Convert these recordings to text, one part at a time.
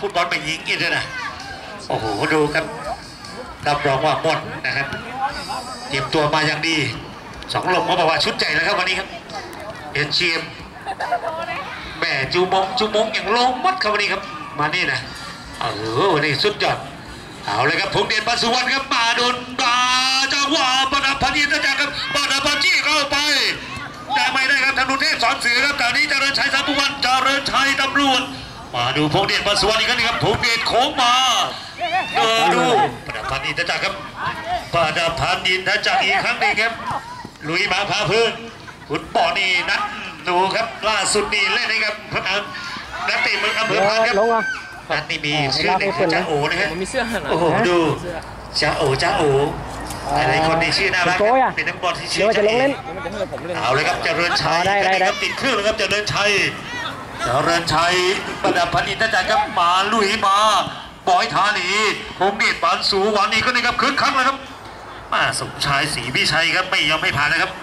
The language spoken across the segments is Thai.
ฟุตบอลไปยิงอีกด้วยนะโอ้โหดูครับรับรองว่าหมดนะครับเตรียมตัวมาอย่างดีสองลมเขาบอกว่าชุดใหญ่แล้วครับวันนี้ครับเอ็นเชียมแม่จูมงอย่างลงมัดครับวันนี้ครับมานี่นะวันนี้สุดยอดเอาเลยครับพงเดช ปานสุวรรณครับมาโดนจังหวะปนพันยินจากครับปนพันจี้เข้าไปได้ไม่ได้ครับธนูเทพสอนเสือครับตอนนี้เจริญชัยสามวันเจริญชัยตำรวจมาดูพงเดช ปานสุวรรณอีกครั้งนึงครับพงเดชโค้งมาดูปนพันยินจากครับปนพันยินจากอีกครั้งนึงครับลุยมาพาพื้นฟุตบอลนี่นัดดูครับล่าสุดนี่เล่นนะครับนักเตะเมืองอำเภอพานครับนัดนี่มีชื่อในจ้าโอนะฮะโอ้โหดูจ้าโออะไรคนนี้ชื่อน่ารักเป็นนักบอลที่ชื่อจะเล่นเอาเลยครับเจริญชัยได้ติดเครื่องเลยครับเจริญชัยประดับพันอินทจักรครับมาลุยมาบอยธานีพงเดช ปานสุวรรณนี่ก็นี่ครับคึกคักเลยครับสมชายศรีวิชัยครับไม่ยอมให้ผ่านนะครับ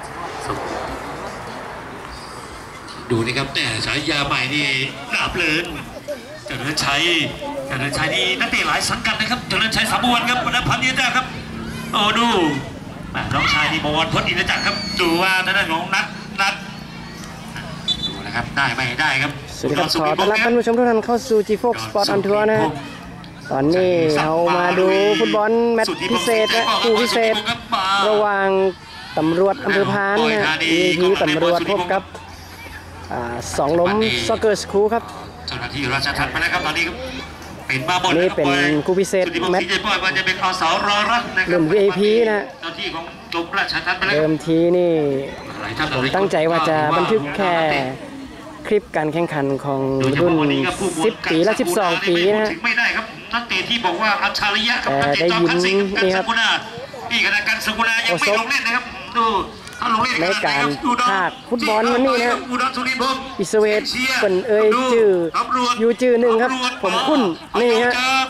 ดูนี่ครับเนี่ยฉายาใหม่นี่ดาบเลินเจริญชัยนี่นักเตะหลายสังกัดนะครับเจริญชัยสามวันครับประดับพันอินทจักรครับโอ้ดูน้องชายนี่บวรพจน์อินทจักรครับดูว่าทางด้านของนัดดูนะครับได้ไม่ได้ครับสวัสดีครับขอต้อนรับท่านผู้ชมทุกท่านเข้าสู่ G4 Sport on Tour นะตอนนี้เรามาดูฟุตบอลแมตช์พิเศษนะคู่พิเศษระหว่างตำรวจอำเภอพานนะทีตำรวจพบกับสองล้มซ็อกเกอร์สคูลครับเจ้าหน้าที่ราชทัณฑ์ไปแล้วครับตอนนี้เป็นมาบนนี่เป็นคู่พิเศษแมตช์เริ่ม VIP นะเริ่มทีนี่ผมตั้งใจว่าจะบันทึกแค่คลิปการแข่งขันของรุ่น10 ปีและ12 ปีนะฮะไม่ได้ครับนักเตะที่บอกว่าอัจฉริยะกับนักเตะจอมคลาสสิกนี่ครับนี่ขณะการสกุลายังไม่ลงเล่นนะครับดูในการภาคฟุตบอลวันนี้นะอิสเวตเป็นยูจื่อหนึ่งครับผมคุ้นนี่ฮะ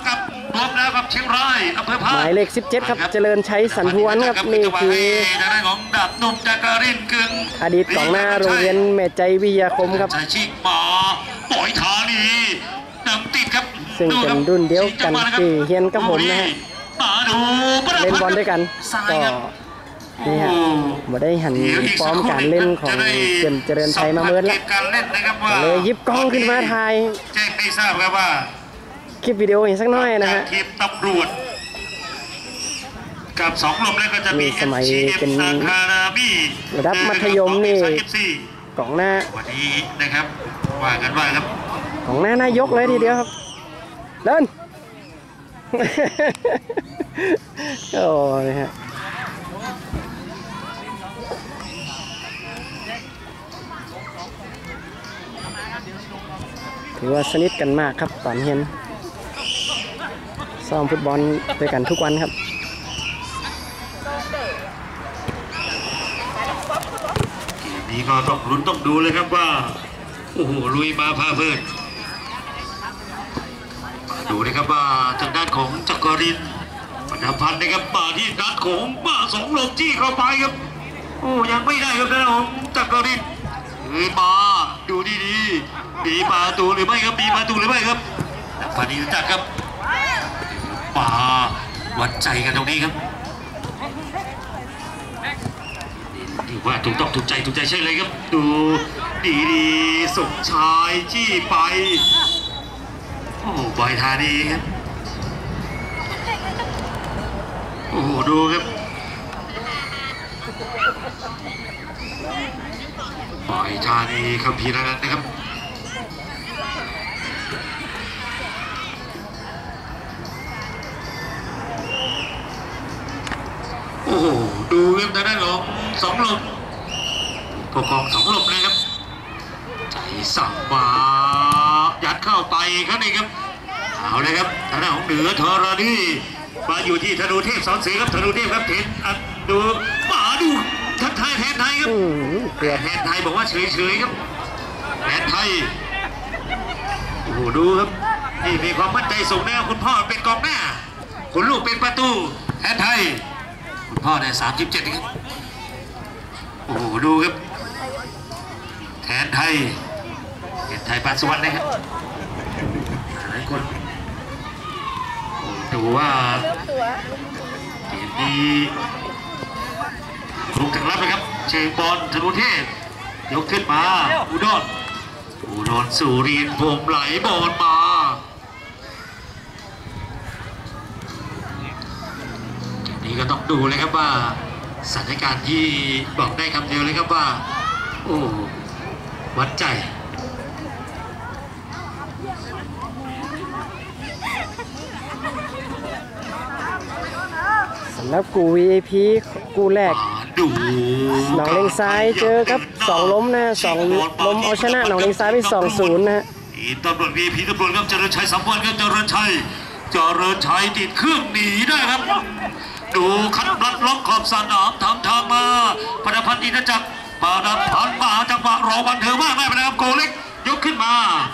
หมายเลข17ครับเจริญชัยสันทวนครับนี่คืออดีตกองหน้าโรงเรียนแม่ใจวิทยาคมครับซึ่งเป็นรุ่นเดียวกันที่เฮียนกับผมนะฮะเล่นบอลด้วยกันก็นี่ฮะมาได้หันฟอร์มการเล่นของเจริญชัยมาเมินแล้วเลยยิบกล้องขึ้นมาถ่ายแจ้งให้ทราบครับว่าคลิปวิดีโออีกสักน้อยนะฮะทีมตำรวจกับสองลมแล้วก็จะมีสมัยเป็นระดับมัธยมนี่กองหน้าวันนี้นะครับว่ากันว่าครับของหน้านายกเลยทีเดียวครับเดินโอ้ยฮะถือว่าสนิทกันมากครับตอนเห็นซ้อมฟุตบอลด้วยกันทุกวันครับนี่ก็ต้องลุ้นต้องดูเลยครับว่าโอ้โหลุยมาพาเพื่อนดูนะครับว่าทางด้านของจักรินทร์ประดับพันธ์นะครับมาที่ด้านของมาสองลมจี้เข้าไปครับโอ้ยังไม่ได้ครับด้านของจักรินทร์มาดูดีๆมีประตูหรือไม่ครับมีประตูหรือไม่ครับพันธ์อินทจักรครับมาวัดใจกันตรงนี้ครับถือว่าถูกต้องถูกใจใช่เลยครับดูดีสมชายจี้ไปโอ้บอยธานีครับโอ้ดูครับบอยธานีคัมภีร์นันนะครับโอ้ดูครับทางด้านของสองลมปกครองสองลมนะครับใจสั่งมายัดเข้าไปครับนี่ครับเอาเลยครับทางด้านของเหนือธรณีมาอยู่ที่ธนูเทพสอนเสือครับธนูเทพครับเทนดูมาดูทักทายแทนไทยครับแทนไทยบอกว่าเฉยๆครับแทนไทยโอ้โหดูครับนี่มีความมั่นใจสูงแน่คุณพ่อเป็นกองหน้าคุณลูกเป็นประตูแทนไทยคุณพ่อได้37ครับโอ้โหดูครับแทนไทยปานสุวรรณนะครับคนดูว่าเกมนี้ลุกถึงรับนะครับเชิงบอลธนูเทพยกขึ้นมาอุดรสุรินทร์ผมไหลบอลมาเกมนี้ก็ต้องดูเลยครับว่าสถานการณ์ที่บอกได้คำเดียวเลยครับว่าโอ้วัดใจสำหรับกู VIP กูแรกหนองเลงซ้ายเจอกับ2ล้มนะ2ล้มเอาชนะหนองเลงซ้ายไป 2-0 นะฮะตำรวจ VIP ตำรวจครับเจริญชัยสัมพันธ์ครับเจริญชัยติดเครื่องหนีได้ครับดูคัดรัดล็อกขอบสนามทำทางมาปนพันธ์อินทจักรปนพันธ์มาจังหวะรอวันเธอมากได้ไปนะครับโกเล็กยกขึ้นมา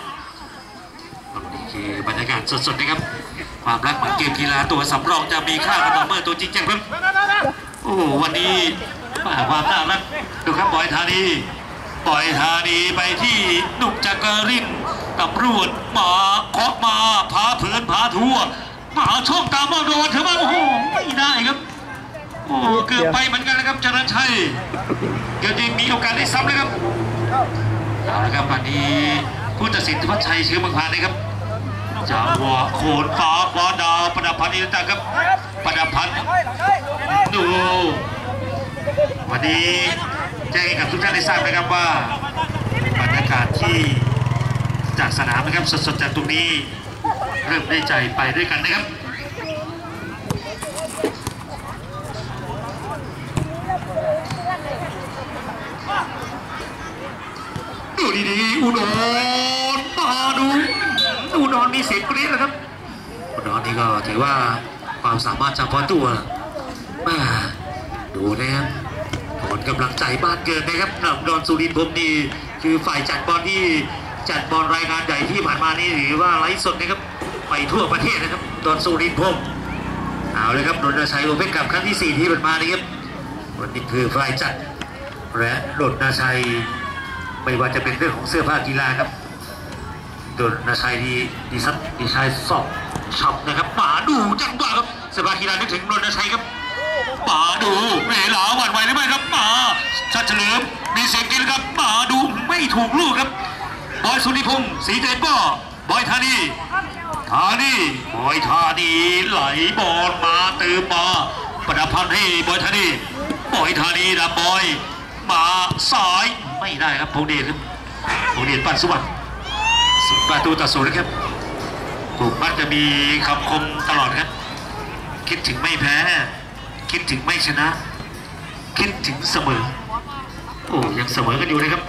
นี่คือบรรยากาศสดๆนะครับความรักเหมือนเกมกีฬาตัวสำรองจะมีค่ากันต่อเมื่อตัวจริงแจ้งครับโอ้วันนี้ความน่ารักดูครับบอยธานีไปที่หนุ่มจักรินตำรวจมาเคาะมาพาเผือนพาทัวมาช่องตามมาโดนเถอะบ้างโอ้โหไม่ได้ครับโอ้เกือบไปเหมือนกันนะครับเจริญชัยเกือบจะมีโอกาสได้ซ้ำเลยครับเอาละครับวันนี้ผู้ตัดสินพัชชัยเชื้อเมืองพานนะครับจังหวะโขนฟ้าคว้าดาวปนพันธ์อินทจักรครับปนพันธ์ดูวันนี้แจ้งให้กับทุกท่านได้ทราบนะครับว่าบรรยากาศที่จากสนามนะครับสดๆจากตรงนี้เริ่มได้ใจไปด้วยกันนะครับดูดีๆอุดรมาดูอุดรมีเสียงกรี๊ดนะครับอุดรนี่ก็ถือว่าความสามารถเฉพาะตัวมาดูนะครับผลกำลังใจบ้านเกินนะครับอุดรสุรินทร์ผมนี่คือฝ่ายจัดบอลที่จัดบอลรายงานใหญ่ที่ผ่านมานี่หรือว่าไลฟ์สดนะครับไปทั่วประเทศนะครับอุดรสุรินทร์ผมเอาเลยครับรณชัยโอเพ่นกับครั้งที่4ที่ผ่านมานี่ครับวันนี้คือฝ่ายจัดและรณชัยไม่ว่าจะเป็นเรื่องของเสื้อผ้ากีฬาครับรณชัยดีชัยสอบช็อปนะครับมาดูจังหวะครับเสื้อผ้ากีฬานึกถึงรณชัยครับมาดูเวลาหวั่นไหวหรือไม่ครับมาชัดเฉลิมมีเสียงกินครับมาดูไม่ถูกลูกครับบอยสุนิพงศ์ศรีเจนป้อบอยธานีบอยธานีไหลบอลมาเติมมาประดับพันธ์ให้บอยธานีดับบอยมาสายไม่ได้ครับพงเดชครับพงเดชปั้นสุวรรณประตูต่อ0นะครับถูกมักจะมีคำคมตลอดครับคิดถึงไม่แพ้คิดถึงไม่ชนะคิดถึงเสมอโอ้ยังเสมอกันอยู่นะครับ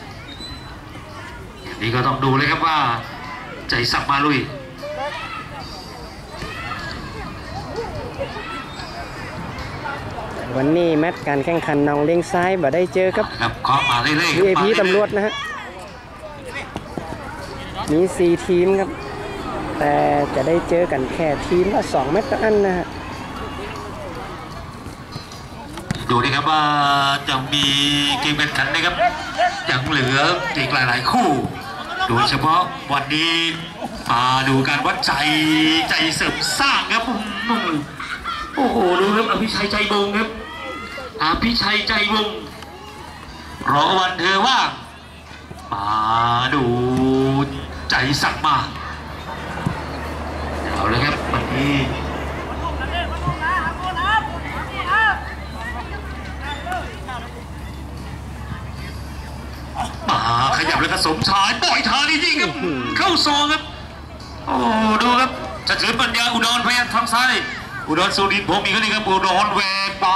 อย่างนี้ก็ต้องดูเลยครับว่าใจสักมาลุยวันนี้แมตช์การแข่งขันหนองเลงซ้ายบ่ได้เจอกับเคาะมาเรื่อยๆ VIP ตำรวจนะฮะมี4ทีมครับแต่จะได้เจอกันแค่ทีมละ2แมตช์ต่ออันนะฮะดูนะครับว่าจะมีเกมแข่งขันนะครับยังเหลืออีกหลายๆคู่โดยเฉพาะวันนี้มาดูการวัดใจเสริมสร้างครับโอ้โหดูครับอภิชัยใจวงครับอภิชัยใจวงรอวันเธอว่ามาดูใจสั่งมาเอาเลยครับวันนี้มาขยับเลยครับสมชายปล่อยทางนี่ยิงครับเข้าซองครับโอ้ดูครับจะถือปัญญาอุดรพยายามทางซ้ายอุดรสุรินทร์ผมมีก็นี่ครับอุดรแหวกไป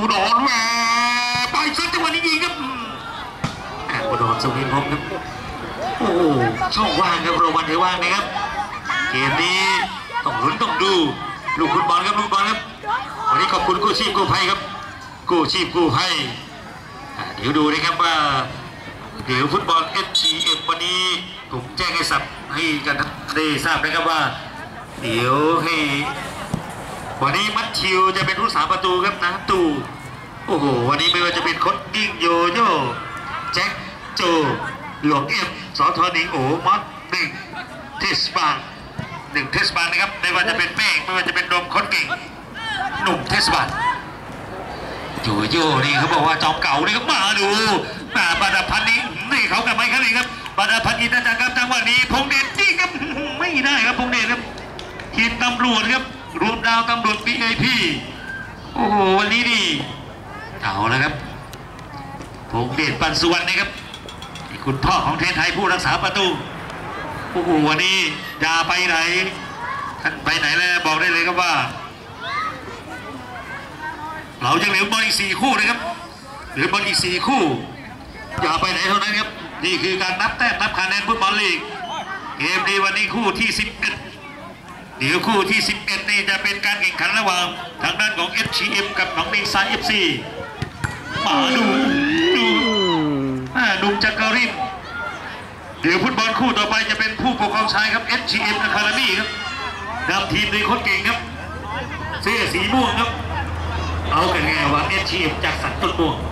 สักจังหวะนี้ยิงครับอุดรสุรินทร์ผมครับโอ้ช่องว่างครับโรวันเทว่างนะครับเกมนี้ต้องลุ้นต้องดูลูกฟุตบอลครับวันนี้ขอบคุณกู้ชีพกู้ภัยครับกู้ชีพกู้ภัยเดี๋ยวดูนะครับว่าเดี๋ยวฟุตบอล FCM วันนี้ผมแจ้งให้กันได้ทราบนะครับว่าเดี๋ยวให้วันนี้มัดชิวจะเป็นผู้สาประตูครับนะตู่โอ้โหวันนี้ไม่ว่าจะเป็นคดดิ้งโยโย่แจ็คโจหลวงเอ็มสทนิงโอมัดหนึ่งเทศบาลหนึ่งเทศบาลนะครับไม่ว่าจะเป็นเมฆไม่ว่าจะเป็นโดมคนเก่งหนุ่มเทศบาลโยโย่นี่เขาบอกว่าจอมเก่านี่ก็มาดูมาบาดาพันนี้นี่เขากับไมค์ครับนี่ครับบาดาพันยินดีครับจังหวะนี้พงเดชนี่ครับไม่ได้ครับพงเดชครับทีมตำรวจครับรวมดาวตำรวจ VIP โอ้โหวันนี้นี่เอาแล้วครับพงเดชปันสุวรรณนะครับคุณพ่อของเทนไทยผู้รักษาประตูโอ้โหวันนี้อย่าไปไหนท่านไปไหนแล้วบอกได้เลยครับว่าเรายังเหลือบอลอีก4 คู่นะครับเหลือบอลอีก4 คู่อย่าไปไหนเท่านั้นครับนี่คือการนับแต้มนับคะแนนฟุตบอลลีกเกมนี้วันนี้คู่ที่11เดี๋ยวคู่ที่11นี่จะเป็นการแข่งขันระหว่างทางด้านของ FCM กับหนองลิงทราย FC มาดูดุมจักรินเดี๋ยวฟุตบอลคู่ต่อไปจะเป็นผู้ปกครองชายครับ FCM Academy ครับนำทีมโดยโค้ชเก่งครับเสื้อสีม่วงครับเอากันไงว่า FCM จากสันต้นม่วง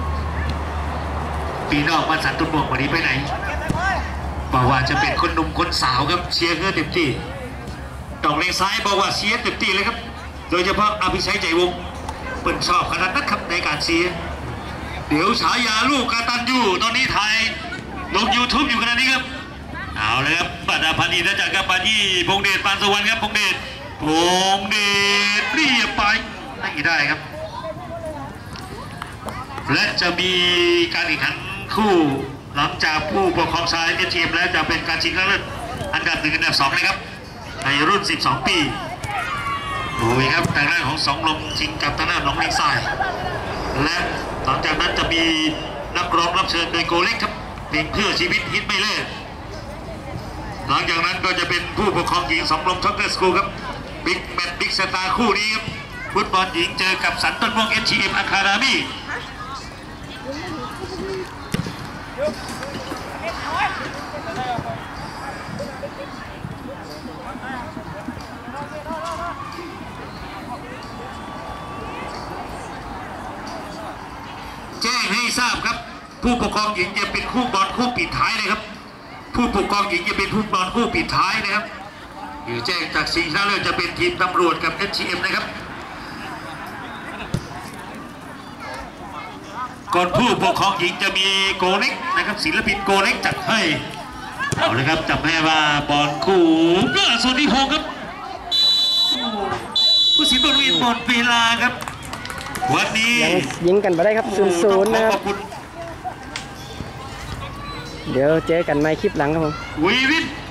ปีนอกมาสันต้นม่วงวันนี้ไปไหนบอกว่าจะเป็นคนหนุ่มคนสาวครับเชียร์เพื่อเต็มที่ดอกเลงซ้ายบอกว่าเชียร์เต็มที่เลยครับโดยเฉพาะอภิชัยใจวงศ์เปิดชอบขนาดนั้นครับในการเชียร์เดี๋ยวฉายาลูกกตัญญูตอนนี้ถ่ายลง YouTube อยู่ขณะนี้ครับเอาเลยครับบาดาพันธ์จากกับปาที่พงเดชปานสุวรรณครับพงเดชเรียบไปไม่ได้ครับและจะมีการแข่งขันคู่หลังจากผู้ปกครองชายทีมแล้วจะเป็นการชิงชนะเลิศอันดับ1 อันดับ 2นะครับในรุ่น12 ปีดูครับทางด้านของสองลมชิงกับทางด้านหนองลิงทรายและหลังจากนั้นจะมีนักร้องรับเชิญโดยโกเล็กครับเพลงเพื่อชีวิตฮิตไม่เลิกหลังจากนั้นก็จะเป็นผู้ปกครองหญิงสองลมช็อกเกอร์สคูลครับบิ๊กแมตช์บิ๊กสตาร์คู่นี้ครับฟุตบอลหญิงเจอกับสันต้นม่วง FCM Academy แจ้งให้ทราบครับผู้ปกครองหญิงจะเป็นคู่บอลคู่ปิดท้ายเลยครับผู้ปกครองหญิงจะเป็นผู้บอลคู่ปิดท้ายนะครับอยู่แจ้งจากชิงชนะเลิศจะเป็นทีมตำรวจกับ FCM นะครับก่อนผู้ปกครองหญิงจะมีโกเล็กนะครับศิลปินโกเล็กจัดให้เอาเลยครับจับแม่ว่าบอลคู่ส่วนที่6ครับผู้สินบอลวินบอลเวลาครับวันนี้ยังยิงกันไปได้ครับ 0-0 นะครับเดี๋ยวเจอกันในคลิปหลังครับผมวีวิน